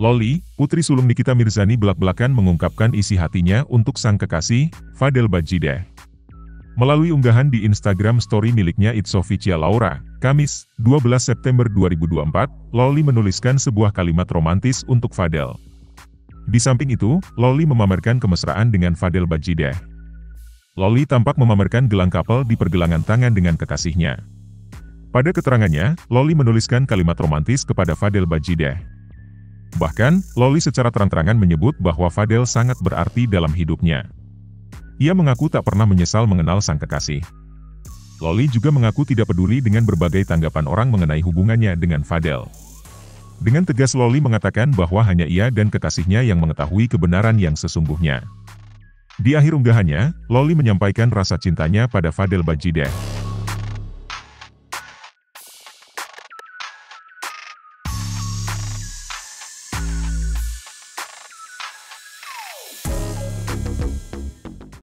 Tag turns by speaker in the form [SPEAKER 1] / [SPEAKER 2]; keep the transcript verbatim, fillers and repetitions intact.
[SPEAKER 1] Loli, putri sulung Nikita Mirzani blak-blakan mengungkapkan isi hatinya untuk sang kekasih, Vadel Badjideh. Melalui unggahan di Instagram story miliknya It's Official Laura, Kamis, dua belas September dua ribu dua puluh empat, Loli menuliskan sebuah kalimat romantis untuk Vadel. Di samping itu, Loli memamerkan kemesraan dengan Vadel Badjideh. Loli tampak memamerkan gelang couple di pergelangan tangan dengan kekasihnya. Pada keterangannya, Loli menuliskan kalimat romantis kepada Vadel Badjideh. Bahkan, Loli secara terang-terangan menyebut bahwa Vadel sangat berarti dalam hidupnya. Ia mengaku tak pernah menyesal mengenal sang kekasih. Loli juga mengaku tidak peduli dengan berbagai tanggapan orang mengenai hubungannya dengan Vadel. Dengan tegas Loli mengatakan bahwa hanya ia dan kekasihnya yang mengetahui kebenaran yang sesungguhnya. Di akhir unggahannya, Loli menyampaikan rasa cintanya pada Vadel Badjideh.